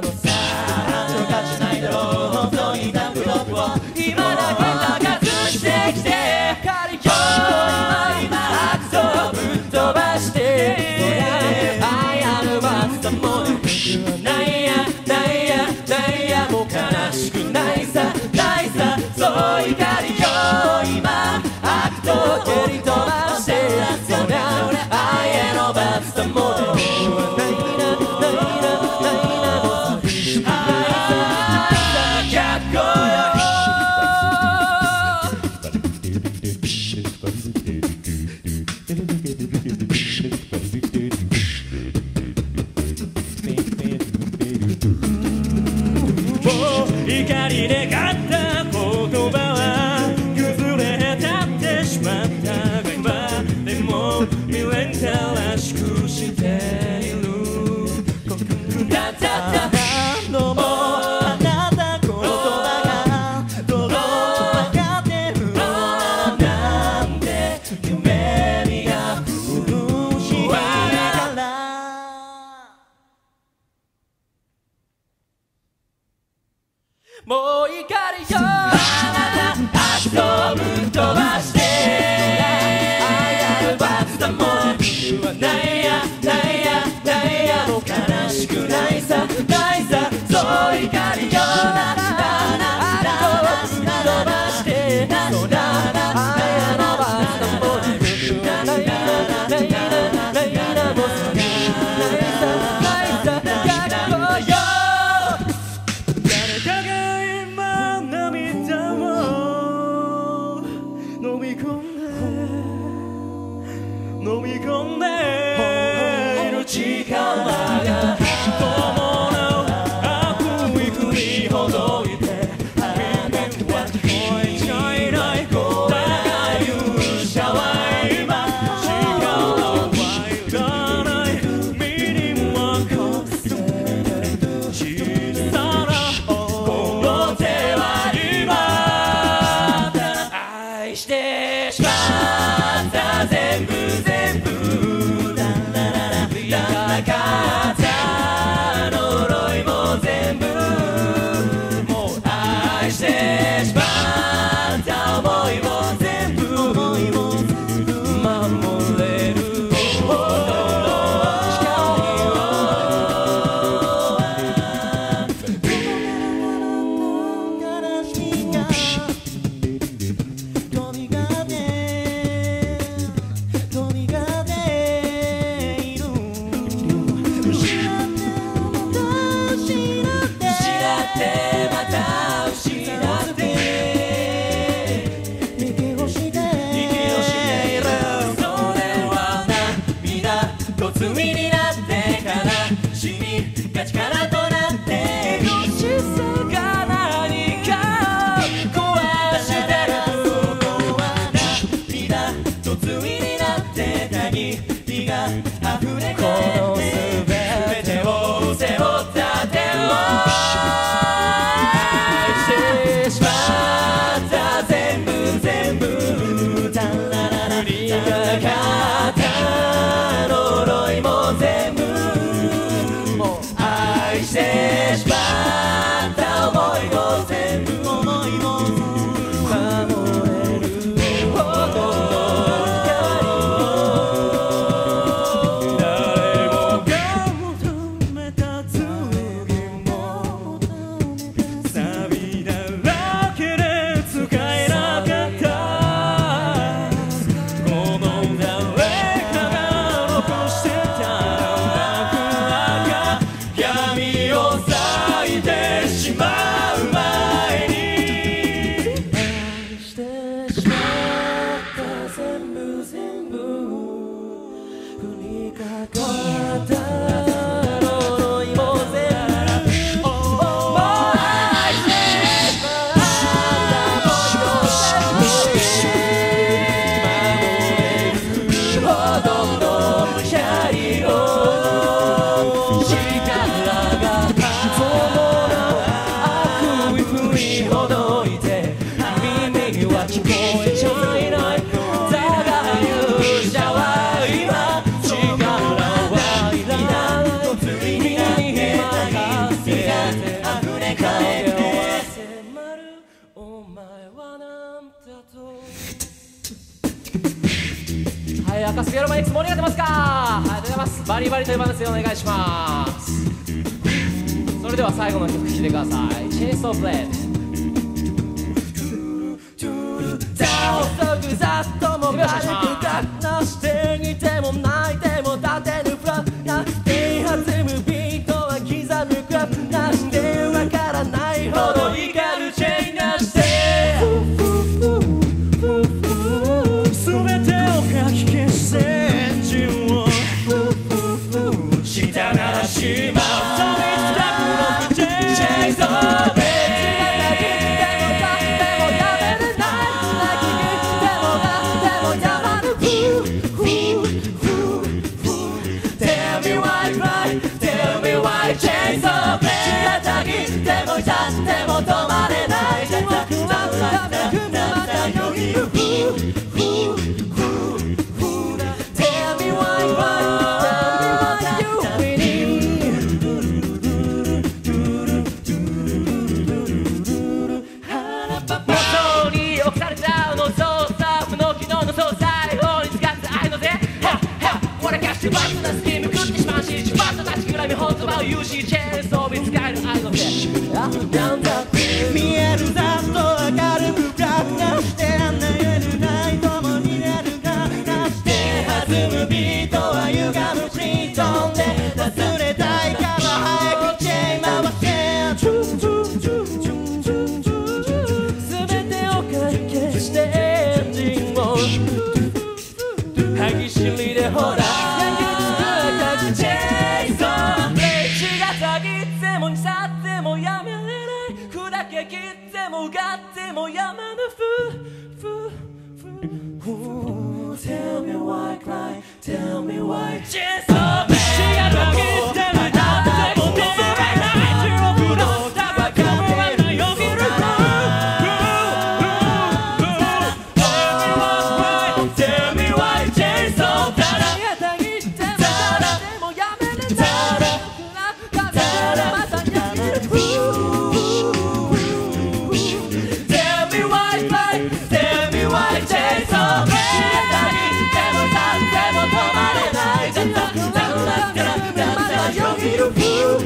のさそうかじゃないだろう本当にダンプロップを今だけ高くしてきて仮今アクトをぶっ飛ばしてアイアルバスタもないやないやないやもう悲しくないさないさそう怒りよ今アクトを蹴り飛ばしてそりゃアイアルバスタも怒りで勝った言葉は崩れたってしまったが今でも未練たらしくしているだだだのもあなた言葉がどう分かってるのなんて夢見が苦しいからもう怒りよあなた足をぶっ飛ばしてアイアルバスタも言わないやないやないやもう悲しくないさないさそう怒りよあなた足をぶっ飛ばしてそうだアイアルバスタも言わないやないやないやもうないさないさ逆光よ飲み込んでいる力が友の悪意振りほどいて君は聞こえちゃいない声が勇者は今力はいらない身に任せて小さなこの手は今愛してしまった全部かった呪いも全部もう愛してしまった想いも全部守れるほどの光を悲しみがとにかくまた失って息をしているそれは涙と罪になって悲しみが力となって欲しさが何か壊してるそこは涙と罪になって嘆きが溢れて全てを背負った手を全部たらららかった呪いも全部もう愛してしまった想いも全部守れるほどの光を誰もが求めた次も錆だらけで使えなかったはい、アカスピヤロバン X 盛り上がってますか？ありがとうございます。バリバリというバンドですよ。お願いします。それでは最後の曲聴いてください。チェーンソーブレード。ざっとも軽くかしていても泣いても立てぬフラッな手弾むビートは刻むクラップなんでわからないほど怒るチェインがして全てをかき消すエンジンをしたならしまうチェインソーでも痛っても止まれないでまたよぎる Tell me why you winning 元に起こされちゃうの操作不能機能の操作法に使って愛のぜ俺がしばっとなスキーム食ってしまうししばっと立ちくらみほんとばを言うしチェーンソーに使える愛のぜなんだって見えるざっと明るく暗くなしてあんな言えるない共になるかなして弾むビートは歪むフリートーンで忘れたいから早くチェーン回せ全てをかき消してエンジンを歯ぎしりでほらチェーンソー血がたぎっても腐ってもやめれない砕け切ってもうがってもやまぬTell me why cry Tell me why チェーンソー血がたぎってもだっても止まれない地獄のタバコはなよぎるTell me why チェーンソーただたぎってもだってもやめれないFeel